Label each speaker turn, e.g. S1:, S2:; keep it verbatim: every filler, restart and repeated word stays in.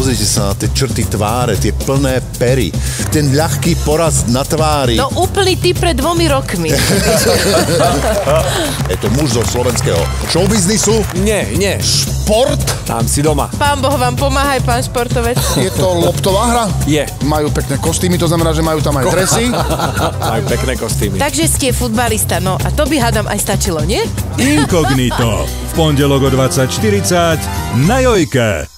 S1: pozrite sa na tie črty tváre, tie plné pery, ten ľahký poraz na tvári.
S2: No úplný typ pred dvomi rokmi.
S1: Je to muž zo slovenského showbiznisu.
S3: Nie, nie.
S1: Šport.
S3: Tam si doma.
S2: Pán Boh vám pomáhaj, pán športovec.
S4: Je to loptová hra?
S3: Je.
S4: Majú pekné kostýmy, to znamená, že majú tam aj dresy.
S3: Majú pekné kostýmy.
S2: Takže ste futbalista, no a to by hádam aj stačilo, nie?
S5: Inkognito. V pondelok o dvadsať štyridsať na Jojke.